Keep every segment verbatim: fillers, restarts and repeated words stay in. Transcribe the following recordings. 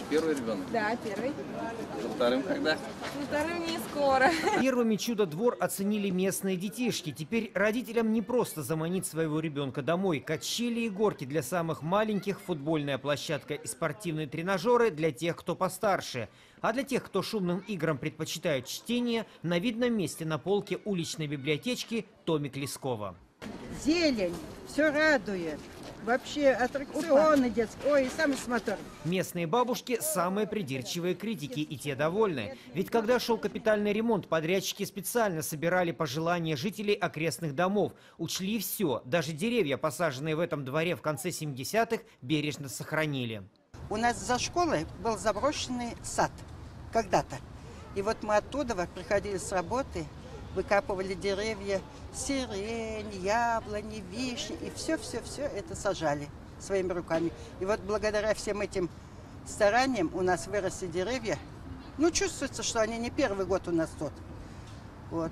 первый ребенок? Да, первый. Со вторым когда? Со вторым не скоро. Первыми чудо-двор оценили местные детишки. Теперь родителям не просто заманить своего ребенка домой. Качели и горки для самых маленьких, футбольная площадка и спортивные тренажеры для тех, кто постарше. А для тех, кто шумным играм предпочитает чтение, на видном месте на полке уличной библиотечки томик Лескова. Зелень, все радует. Вообще аттракционы детские. Ой, сам смотр. Местные бабушки – самые придирчивые критики, и те довольны. Ведь когда шел капитальный ремонт, подрядчики специально собирали пожелания жителей окрестных домов. Учли все, даже деревья, посаженные в этом дворе в конце семидесятых, бережно сохранили. У нас за школой был заброшенный сад когда-то. И вот мы оттуда приходили с работы, выкапывали деревья, сирень, яблони, вишни, и все-все-все это сажали своими руками. И вот благодаря всем этим стараниям у нас выросли деревья. Ну, чувствуется, что они не первый год у нас тут. Вот.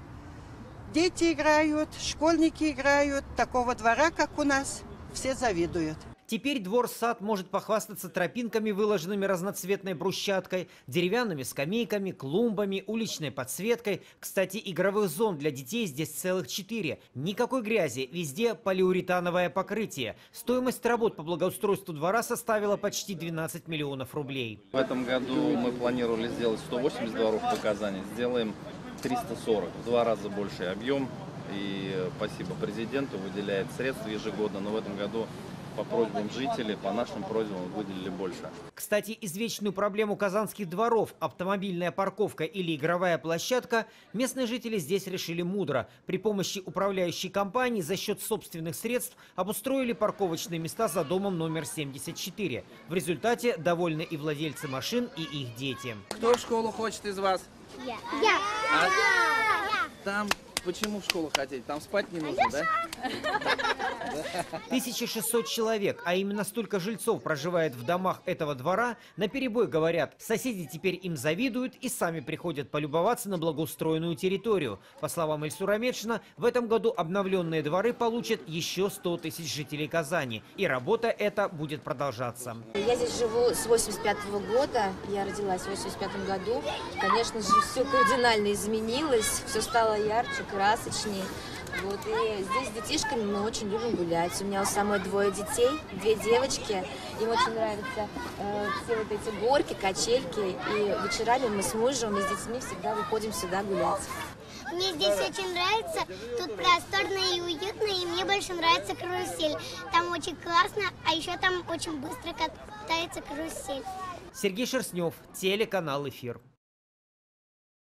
Дети играют, школьники играют, такого двора, как у нас, все завидуют. Теперь двор-сад может похвастаться тропинками, выложенными разноцветной брусчаткой, деревянными скамейками, клумбами, уличной подсветкой. Кстати, игровых зон для детей здесь целых четыре. Никакой грязи, везде полиуретановое покрытие. Стоимость работ по благоустройству двора составила почти двенадцать миллионов рублей. В этом году мы планировали сделать сто восемьдесят дворов по Казани. Сделаем триста сорок, в два раза больший объем. И спасибо президенту, выделяет средства ежегодно, но в этом году по просьбам жителей, по нашим просьбам выделили больше. Кстати, извечную проблему казанских дворов – автомобильная парковка или игровая площадка – местные жители здесь решили мудро. При помощи управляющей компании за счет собственных средств обустроили парковочные места за домом номер семьдесят четыре. В результате довольны и владельцы машин, и их дети. Кто в школу хочет из вас? Я. Я. А там почему в школу хотеть? Там спать не нужно, да? тысяча шестьсот человек, а именно столько жильцов проживает в домах этого двора, наперебой говорят, соседи теперь им завидуют и сами приходят полюбоваться на благоустроенную территорию. По словам Ильсура Медшина, в этом году обновленные дворы получат еще сто тысяч жителей Казани. И работа эта будет продолжаться. Я здесь живу с восемьдесят пятого года, я родилась в восемьдесят пятом году. Конечно же, все кардинально изменилось, все стало ярче, красочнее. Вот, и здесь с детишками мы очень любим гулять. У меня у самой двое детей, две девочки. Им очень нравятся э, все вот эти горки, качельки. И вечерами мы с мужем и с детьми всегда выходим сюда гулять. Мне здесь очень нравится, тут просторно и уютно, и мне больше нравится карусель. Там очень классно, а еще там очень быстро катается карусель. Сергей Шерстнев, телеканал «Эфир».